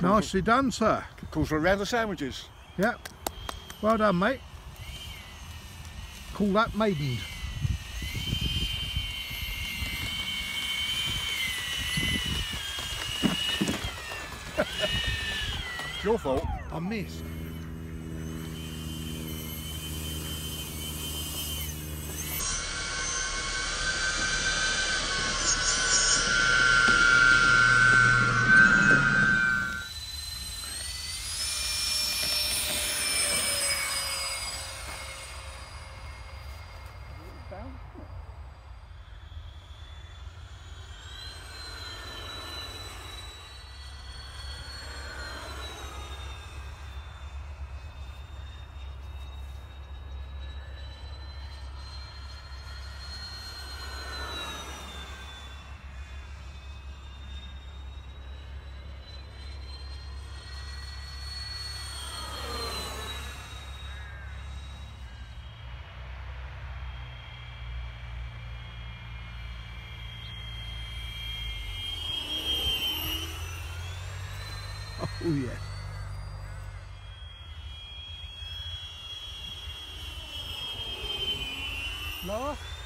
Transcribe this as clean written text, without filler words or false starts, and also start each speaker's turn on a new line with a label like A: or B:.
A: Nicely done, sir.
B: Calls for a round of sandwiches.
A: Yep. Well done, mate. Call that Maiden.
B: It's your fault.
A: I missed. Oh yeah.
B: No?